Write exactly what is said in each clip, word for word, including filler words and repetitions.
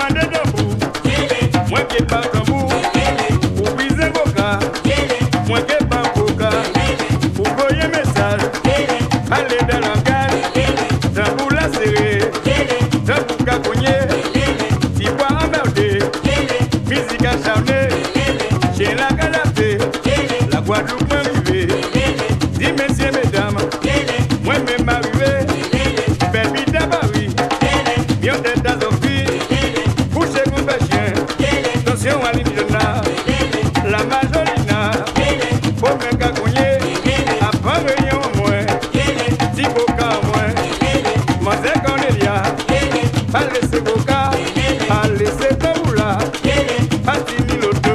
demandé debout, moi qui pas tambour, pour briser vos cas, moi qui pas coca, pour voyer message, allez dans la gare, tambour la serré, tambour cacogné, si bois emmerdé, musique acharnée, chez la canapé, la Guadeloupe m'arrivée, dis messieurs, mesdames, moi-même arrivé, baby d'Abari, bien d'être dans un fil, couché comme un chien, attention à l'Indiana, la Majolina, pour me cagouiller, après réunion en moins, si boca en moins, Monsé Cornelia, à laisser boca, à laisser taboula, à finir l'auto.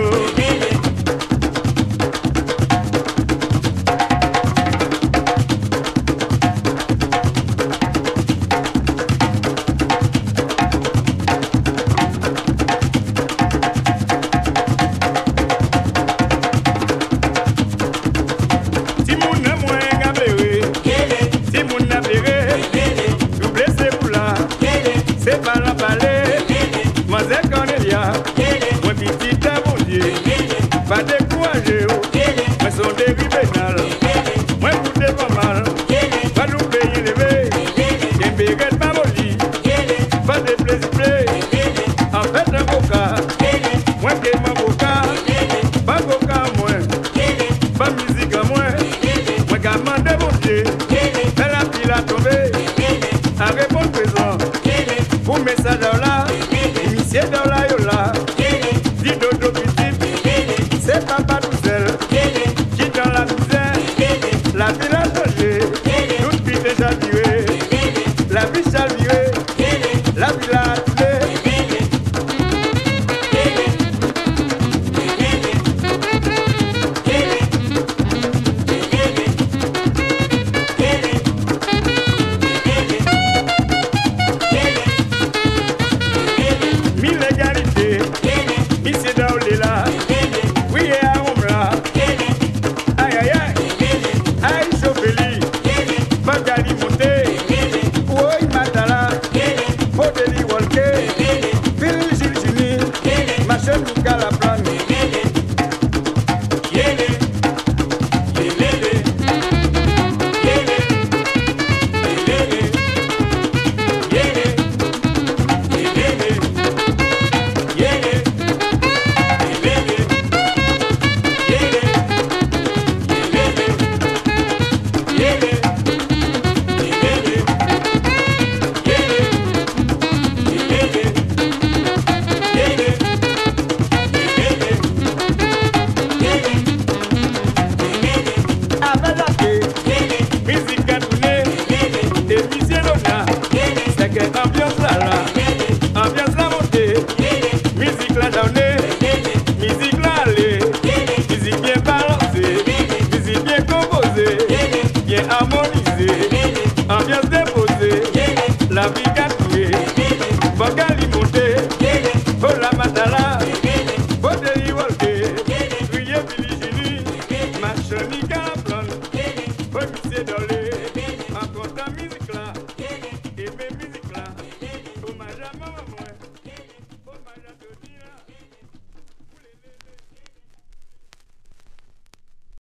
Si mon amour est gabéré, si mon amour tout blessé pour là, c'est pas la palais, Monsé Cornelia, moi petit à mon Dieu, pas décourager, moi son dérivé pénal, moi coûté pas mal, pas nous payer levé, et béret pas molli, pas de plaisir, en fait un coca, moi qui m'en coca, pas coca à moi, pas musique à moi, moi qui demande mon Dieu, mais la pile a tombé, à répondre présent, pour message là, initié dans la yola, dit dodo petit, c'est papa tout seul, qui dans la misère, la ville a changé, toute vie déjà virée, la vie chavirée.